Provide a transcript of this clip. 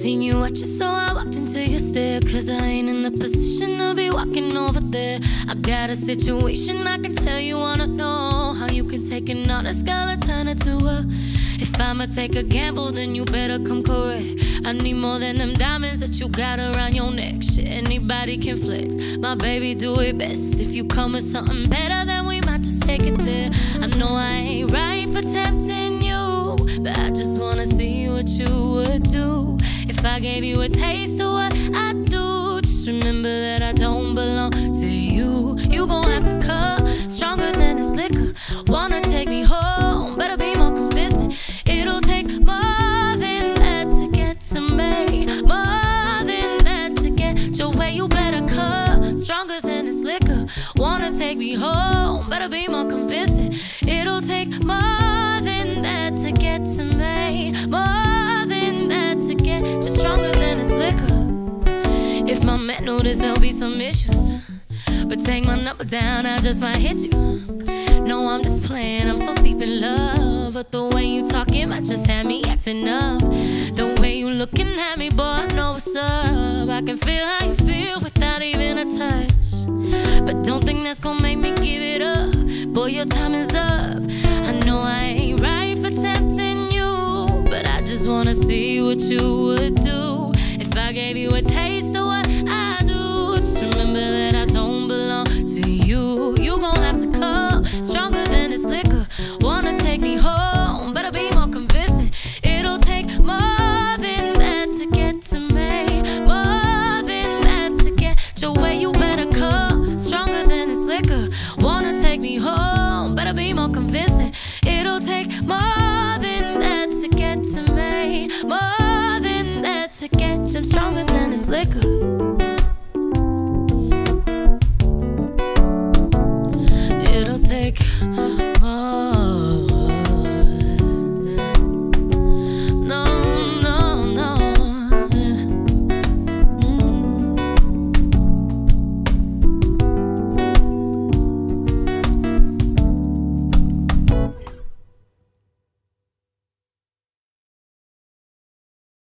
Seen you watching, so I walked into your stare. Cause I ain't in the position to be walking over there. I got a situation I can tell you wanna know. How you can take an honest girl and turn it to a... If I'ma take a gamble, then you better come correct. I need more than them diamonds that you got around your neck. Shit, anybody can flex. My baby do it best. If you come with something better, then we might just take it there. I know I ain't right for tempting you, but I just wanna see what you would do if I gave you a taste of what I do. Just remember that I don't belong to you. You gon' have to cut stronger than this liquor. Wanna take me home, better be more convincing. It'll take more than that to get to me. More than that to get your way. You better cut stronger than this liquor. Wanna take me home, better be more convincing. It'll take more than that to get to me. More than that to get just stronger than this liquor. If my man notice, there'll be some issues, but take my number down, I just might hit you. No, I'm just playing, I'm so deep in love, but the way you talking might just have me acting up. The way you looking at me, boy, I know what's up. I can feel how you feel without even a touch, but don't think that's gonna make me give it up. Boy, your time is up. I know I ain't right for tempting you, but I just wanna see what you would do if I gave you a taste of what I do. Just remember that I don't belong to you. You gon' have to come stronger than this liquor. Wanna take me home, better be more convincing. It'll take more than that to get to me. More than that to get your way. You better come stronger than this liquor. Wanna take me home, better be more convincing. It'll take more than that to get to me. More than that to get you. I'm stronger than this liquor. It'll take